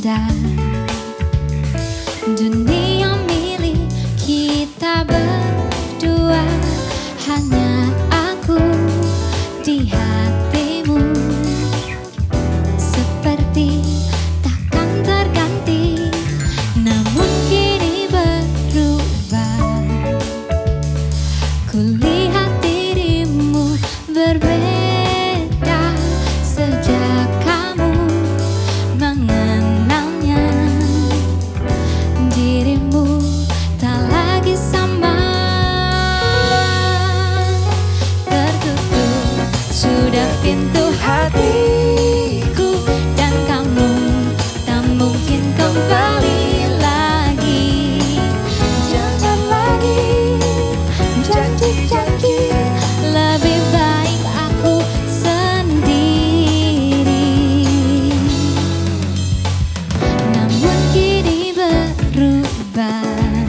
berbeda. Dunia milik kita berdua, hanya aku di hatimu. Seperti takkan terganti, namun kini berubah. Kulihat dirimu berbeda sejak kamu mengenalnya. Dirimu tak lagi sama. Tertutup sudah pintu hatiku, dan kamu tak mungkin kembali lagi. Jangan lagi janji-janji, lebih baik aku sendiri. Namun kini berubah.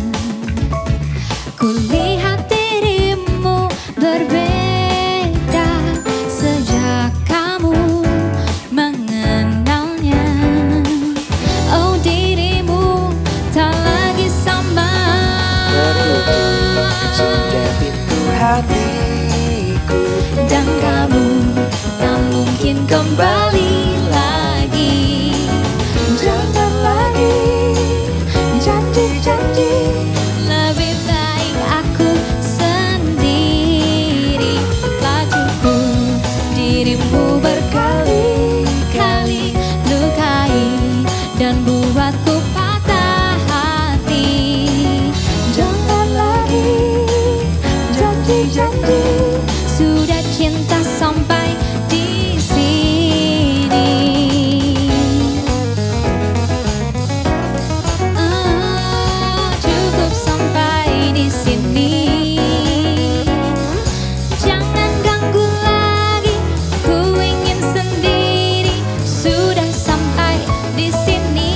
Kulihat dirimu berbeda sejak kamu mengenalnya. Oh, dirimu tak lagi sama. Tertutup sudah pintu hatiku, Dan kamu tak mungkin kembali lagi. jangan lagi janji-janji. Lebih baik aku sendiri. Lajuku dirimu berkali-kali lukai dan buatku patah hati. Jangan lagi janji-janji. Sudah cinta sampai di sini. Cukup sampai di sini. Jangan ganggu lagi, ku ingin sendiri. Sudah sampai di sini.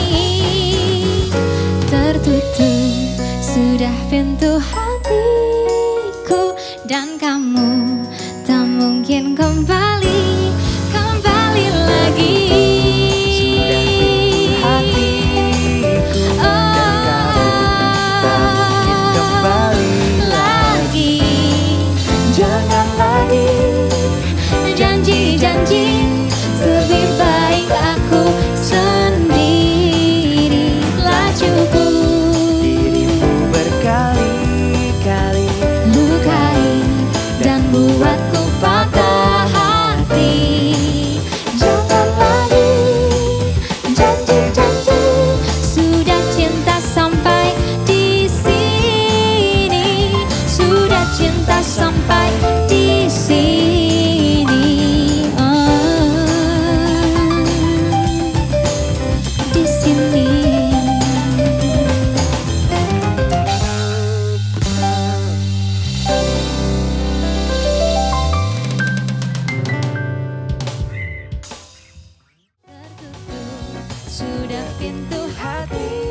Tertutup sudah pintu hatiku, dan kamu tak mungkin kembali lagi. Sudah pintu hatiku, dan kamu tak mungkin kembali lagi. Jangan lagi Janji-janji, lebih baik aku sendiri. Lajuku dirimu berkali-kali lukai dan buatku patah hati. Jangan lagi janji-janji. Sudah cinta sampai di sini. Sudah cinta sampai di sini. Di sini. Tertutup sudah pintu hati.